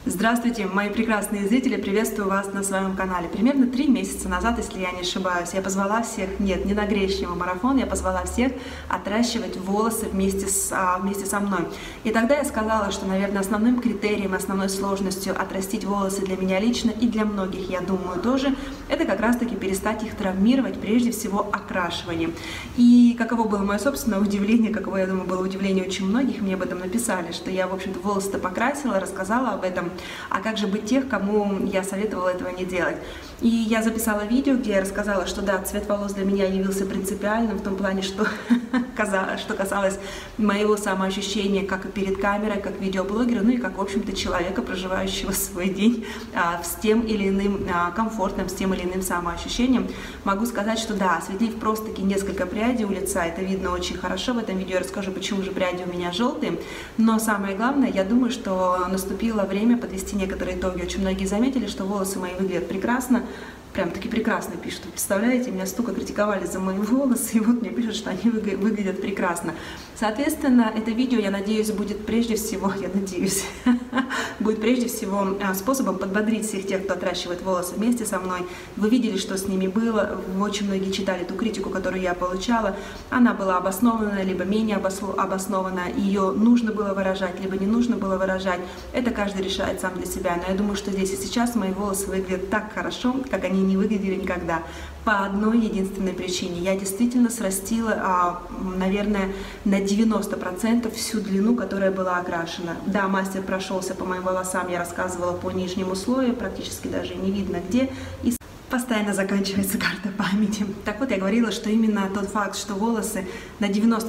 Здравствуйте, мои прекрасные зрители, приветствую вас на своем канале. Примерно 3 месяца назад, если я не ошибаюсь, я позвала всех, нет, не на гречневый марафон, я позвала всех отращивать волосы вместе со мной. И тогда я сказала, что, наверное, основным критерием, основной сложностью отрастить волосы для меня лично и для многих, я думаю, тоже, это как раз-таки перестать их травмировать, прежде всего окрашиванием. И каково было мое собственное удивление, каково, я думаю, было удивление очень многих, мне об этом написали, что я, в общем-то, волосы-то покрасила, рассказала об этом. А как же быть тех, кому я советовала этого не делать? И я записала видео, где я рассказала, что да, цвет волос для меня явился принципиальным в том плане, что касалось моего самоощущения как и перед камерой, как видеоблогера, ну и как, в общем-то, человека, проживающего свой день с тем или иным комфортом, с тем или иным самоощущением. Могу сказать, что да, осветлив просто-таки несколько прядей у лица, это видно очень хорошо. В этом видео я расскажу, почему же пряди у меня желтые. Но самое главное, я думаю, что наступило время подвести некоторые итоги. Очень многие заметили, что волосы мои выглядят прекрасно. Прям-таки прекрасно пишут. Представляете, меня столько критиковали за мои волосы, и вот мне пишут, что они выглядят прекрасно. Соответственно, это видео, я надеюсь, будет прежде всего, будет прежде всего способом подбодрить всех тех, кто отращивает волосы вместе со мной. Вы видели, что с ними было, очень многие читали ту критику, которую я получала. Она была обоснована, либо менее обоснована, ее нужно было выражать, либо не нужно было выражать. Это каждый решает сам для себя. Но я думаю, что здесь и сейчас мои волосы выглядят так хорошо, как они не выглядели никогда. По одной единственной причине. Я действительно срастила, наверное, на 90% всю длину, которая была окрашена. Да, мастер прошелся по моим волосам, я рассказывала по нижнему слою, практически даже не видно где. И постоянно заканчивается карта памяти. Так вот, я говорила, что именно тот факт, что волосы на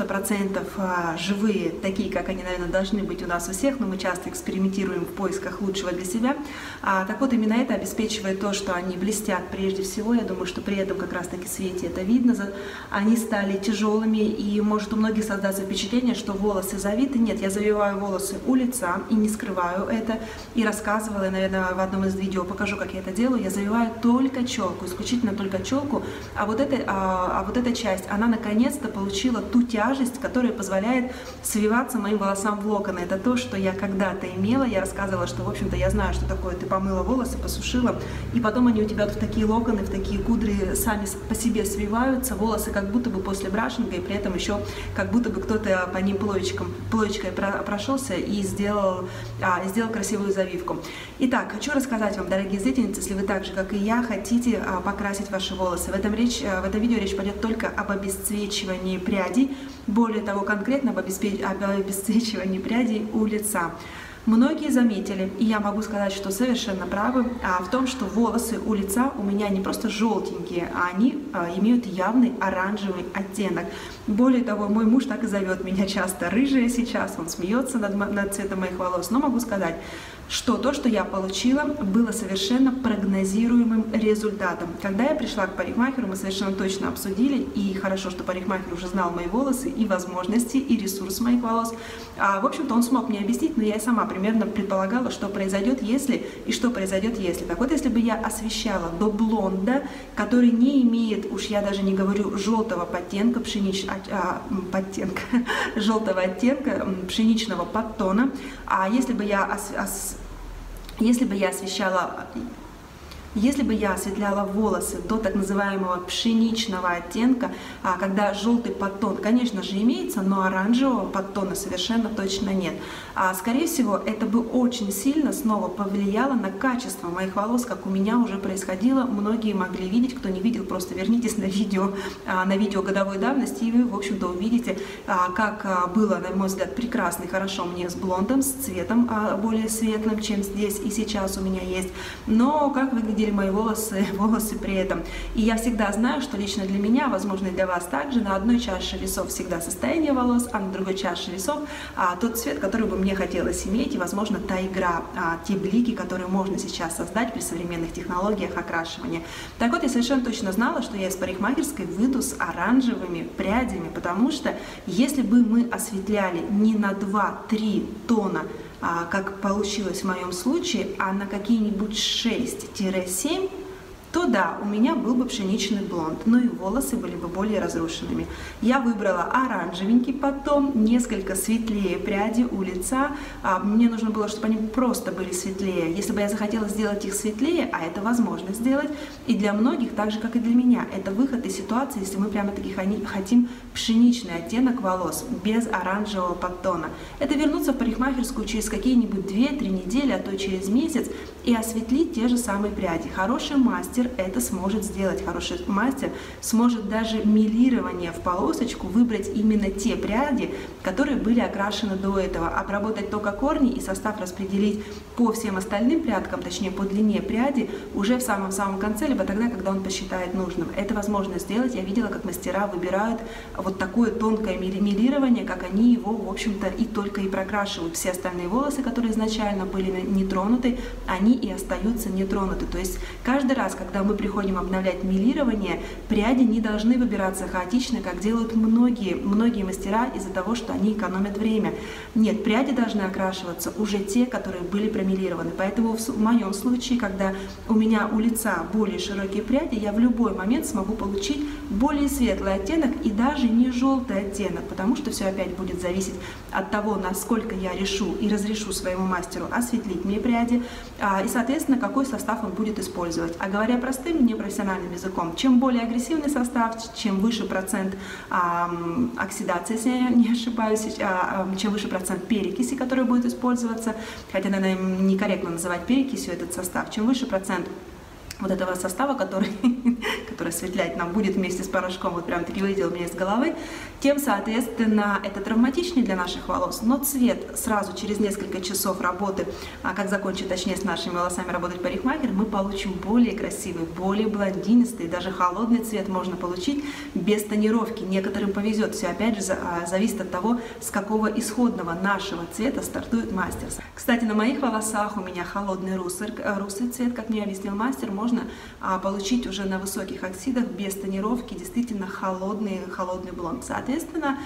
90% живые, такие, как они, наверное, должны быть у нас у всех, но мы часто экспериментируем в поисках лучшего для себя. Так вот, именно это обеспечивает то, что они блестят прежде всего. Я думаю, что при этом как раз-таки свете это видно. Они стали тяжелыми, и может у многих создаться впечатление, что волосы завиты. Нет, я завиваю волосы у лица и не скрываю это. И рассказывала, наверное, в одном из видео покажу, как я это делаю. Я завиваю только челку, исключительно только челку, а вот эта часть, она наконец-то получила ту тяжесть, которая позволяет свиваться моим волосам в локоны. Это то, что я когда-то имела. Я рассказывала, что, в общем-то, я знаю, что такое. Ты помыла волосы, посушила, и потом они у тебя в такие локоны, в такие кудри сами по себе свиваются, волосы как будто бы после брашинга, и при этом еще как будто бы кто-то по ним плоечкой прошелся и сделал красивую завивку. Итак, хочу рассказать вам, дорогие зрительницы, если вы так же, как и я, хотите покрасить ваши волосы. В этом видео речь пойдет только об обесцвечивании прядей, более того, конкретно об обесцвечивании прядей у лица. Многие заметили, и я могу сказать, что совершенно правы, в том, что волосы у лица у меня не просто желтенькие, а они имеют явный оранжевый оттенок. Более того, мой муж так и зовет меня часто рыжая сейчас, он смеется над цветом моих волос, но могу сказать, что то, что я получила, было совершенно прогнозируемым результатом. Когда я пришла к парикмахеру, мы совершенно точно обсудили, и хорошо, что парикмахер уже знал мои волосы, и возможности, и ресурс моих волос. В общем-то, он смог мне объяснить, но я и сама примерно предполагала, что произойдет, если, и что произойдет, если. Так вот, если бы я освещала до блонда, который не имеет, уж я даже не говорю, желтого оттенка, желтого оттенка, пшеничного подтона, а если бы я осветляла волосы до так называемого пшеничного оттенка, когда желтый подтон, конечно же, имеется, но оранжевого подтона совершенно точно нет. Скорее всего, это бы очень сильно снова повлияло на качество моих волос, как у меня уже происходило. Многие могли видеть, кто не видел, просто вернитесь на видео годовой давности, и вы, в общем-то, увидите, как было, на мой взгляд, прекрасно и хорошо мне с блондом, с цветом более светлым, чем здесь и сейчас у меня есть. Но как выглядели мои волосы при этом. И я всегда знаю, что лично для меня, возможно, и для вас также, на одной чаше весов всегда состояние волос, а на другой чаше весов тот цвет, который бы мне хотелось иметь, и, возможно, та игра, те блики, которые можно сейчас создать при современных технологиях окрашивания. Так вот, я совершенно точно знала, что я из парикмахерской выйду с оранжевыми прядями, потому что если бы мы осветляли не на 2-3 тона, как получилось в моем случае, а на какие-нибудь 6-7, то да, у меня был бы пшеничный блонд, но и волосы были бы более разрушенными. Я выбрала оранжевенький потом, несколько светлее пряди у лица. Мне нужно было, чтобы они просто были светлее. Если бы я захотела сделать их светлее, а это возможно сделать, и для многих, так же, как и для меня, это выход из ситуации, если мы прямо-таки хотим пшеничный оттенок волос, без оранжевого подтона. Это вернуться в парикмахерскую через какие-нибудь 2-3 недели, а то через месяц, и осветлить те же самые пряди. Хороший мастер это сможет сделать. Хороший мастер сможет даже мелирование в полосочку выбрать именно те пряди, которые были окрашены до этого, обработать только корни и состав распределить по всем остальным прядкам, точнее по длине пряди, уже в самом-самом конце, либо тогда, когда он посчитает нужным. Это возможно сделать. Я видела, как мастера выбирают вот такое тонкое мелирование, как они его, в общем-то, и только и прокрашивают. Все остальные волосы, которые изначально были не тронуты, они и остаются не тронуты. То есть каждый раз, когда мы приходим обновлять мелирование, пряди не должны выбираться хаотично, как делают многие мастера из-за того, что они экономят время. Нет, пряди должны окрашиваться уже те, которые были промелированы. Поэтому в моем случае, когда у меня у лица более широкие пряди, я в любой момент смогу получить более светлый оттенок и даже не желтый оттенок, потому что все опять будет зависеть от того, насколько я решу и разрешу своему мастеру осветлить мне пряди, и, соответственно, какой состав он будет использовать. А говоря простым, непрофессиональным языком, чем более агрессивный состав, чем выше процент оксидации, если я не ошибаюсь, чем выше процент перекиси, который будет использоваться, хотя, наверное, некорректно называть перекисью этот состав, чем выше процент вот этого состава, который осветлять нам будет вместе с порошком, вот прям таки вылетел у меня из головы, тем, соответственно, это травматичнее для наших волос, но цвет сразу через несколько часов работы, как закончит, точнее, с нашими волосами работать парикмахер, мы получим более красивый, более блондинистый, даже холодный цвет можно получить без тонировки. Некоторым повезет, все опять же зависит от того, с какого исходного нашего цвета стартует мастер. Кстати, на моих волосах у меня холодный русый цвет, как мне объяснил мастер, можно получить уже на высоких оксидах без тонировки действительно холодный блонд. Соответственно,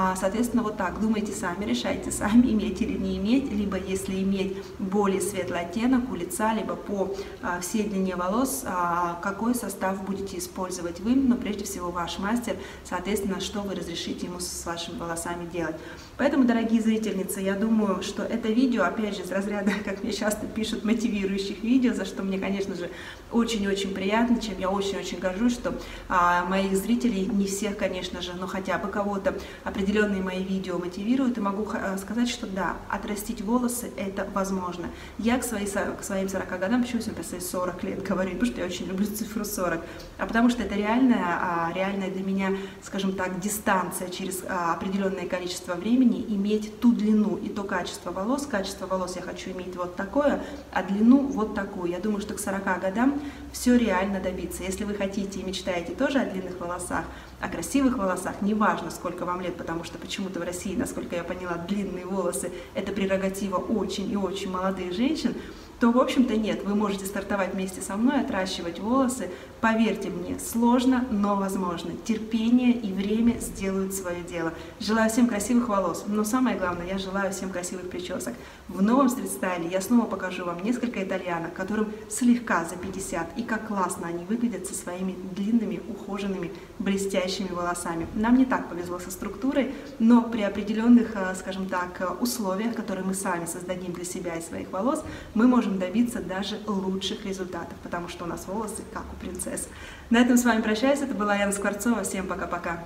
вот так думайте сами, решайте сами, иметь или не иметь, либо если иметь более светлый оттенок у лица, либо по всей длине волос, какой состав будете использовать вы, но прежде всего ваш мастер, соответственно, что вы разрешите ему с вашими волосами делать. Поэтому, дорогие зрительницы, я думаю, что это видео, опять же, из разряда, как мне часто пишут, мотивирующих видео, за что мне, конечно же, очень-очень приятно, чем я очень-очень горжусь, что моих зрителей, не всех, конечно же, но хотя бы кого-то определенные мои видео мотивируют, и могу сказать, что да, отрастить волосы это возможно. Я к своим 40 годам, почему я про 40 лет говорю, потому что я очень люблю цифру 40, а потому что это реальная для меня, скажем так, дистанция через определенное количество времени, иметь ту длину и то качество волос. Качество волос я хочу иметь вот такое, а длину вот такую. Я думаю, что к 40 годам все реально добиться. Если вы хотите и мечтаете тоже о длинных волосах, о красивых волосах, неважно, сколько вам лет, потому что почему-то в России, насколько я поняла, длинные волосы – это прерогатива очень и очень молодых женщин, то, в общем-то, нет, вы можете стартовать вместе со мной, отращивать волосы. Поверьте мне, сложно, но возможно. Терпение и время сделают свое дело. Желаю всем красивых волос, но самое главное, я желаю всем красивых причесок. В новом стрит-стайле я снова покажу вам несколько итальянок, которым слегка за 50, и как классно они выглядят со своими длинными, ухоженными, блестящими волосами. Нам не так повезло со структурой, но при определенных, скажем так, условиях, которые мы сами создадим для себя и своих волос, мы можем добиться даже лучших результатов, потому что у нас волосы как у принцесс. На этом с вами прощаюсь. Это была Яна Скворцова. Всем пока-пока.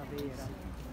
vera.